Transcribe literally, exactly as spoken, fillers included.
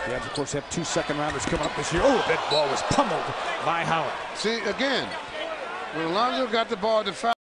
The Avs, of course, have two second rounders coming up this year. Oh, that ball was pummeled by Howard. See, again, when Alonzo got the ball at the foul.